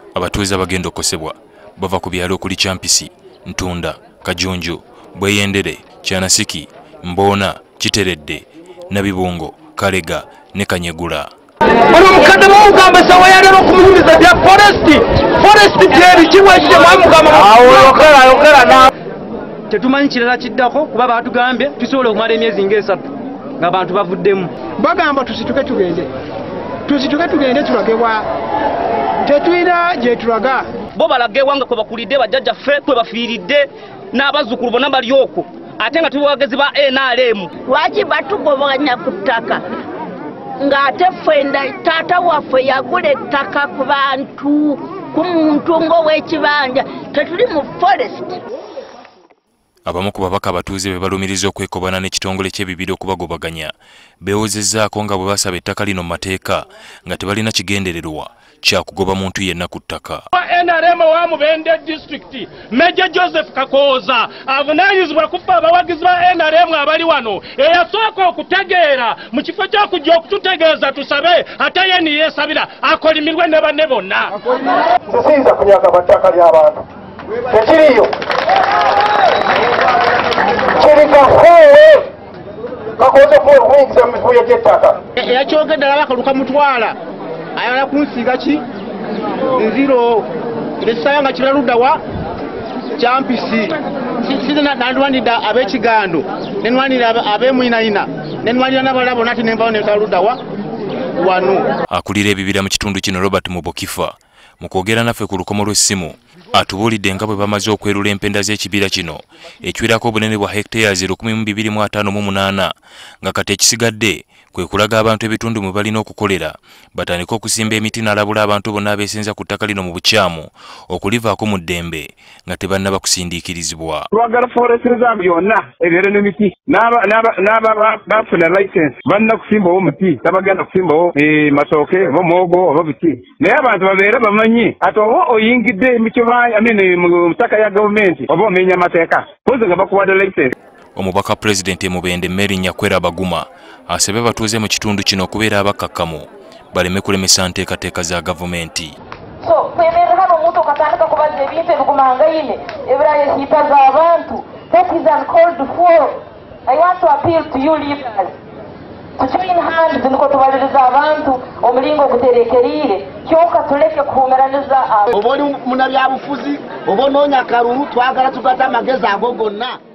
abatuuze abagenda okosebwa bava ku byalo okuli Kyampisi, Ntunda, Kajunju, Bweyendere, Kyanasiki, Mboona, Kiteredde, Nabibungo, Kalega ne Kanyegula. Ono mukadde mugamba sawa yalero kumuyuliza bya forest teri kiwa kije mwamugamba ayokera na tetumanyi kirala kiddako kuba batugambye tusobola okumala emyezi ng'esatu ng'abantu bavuddemu bagamba tusituke tugende tulagewa tetuyina gye tulaga bo balagewa nga kwe bakulidde bajjajja ffe kwe bafiiridde n'abazzukulu bonna balyoko ate nga tuli bagezi ba NRM lwaki batugobanya ku ttaka ng'ate ffenda taata waffe yagula ettaka ku bantu ku muntu ng'ow'ekibanja tetuli mu forest. Abamu ku babaka abatuuze be balumiriza okwekobana n'ekitongole ky'ebibira okubagobaganya beewozezzaako nga bwe basaba ettaka lino mu mateeka nga tebalina kigendererwa kya kugoba muntu yenna ku ttaka. NRM wa Mubende district Major Joseph Kakooza avunaanyizibwa kufa abawagizi ba NRM abali wano eyasooka okutegeera mu kifo ky'okujja okututegeeza tusabe ate ye niyeesabira akolimirwe ne banne bonna. Tusinza kunyaga amattaka ly'abantu tekiriyo kirikafuwe Kakooza kuwe okuyingiza mu mivuyo gy'ettaka eyakyogedde alabaka lukamutwala ayagala kunsiiga ki nziro nesaba nga kiraludda wa Kyampisi size nandwanidde ab'Ekigando nenwanira ab'Emwinayina nenwanira n'abalala bonna ati nenvawo nesaludda wa wano. Akulira ebibira mu kitundu kino Robert Mubokifa mu kwogera naffe ku lukomo lw'essimu atubuulidde nga bwe bamaze okwerula empenda z'ekibira kino ekiwerako obunene bwa hectares 1258 nga kati ekisigadde kwe kulaga abantu ebitundu mwe balina okukolera batandika okusimba emiti n'alabula abantu bonna abeesenza ku ttaka lino mu bukyamu okulivaako mu ddembe nga tebannaba kusindiikirizibwa. Twagala forest reserve yonna ebeere n'emiti n'aba bafuna license balina kusimbawo omuti tabagenda kusimbawo matooke oba muwogo oba biki naye abantu babeere bamanyi ati oba oyingidde mu ttaka ya gavumenti oba omenya amateeka pozi nga bakuwadde license. Omubaka Pulezidenti Mubende Mary Nyakwera Baguma asabye batuuze mu kitundu kino okubeera abakakkamu baleme kulemesa nteekateeka za gavumenti. So kwemerera hano omuntu okatandika kubazza ebintu ebigumangayine ebirayesiitaza abantu. That is uncalled for. I want to appeal to you leaders to join hands niko tubaliriza abantu omulingo guterekeriire kyokka tuleke kuhumeraniza oba oli munabyabufuzi oba onoonya kalulu twagala tugata amagezi ago gonna.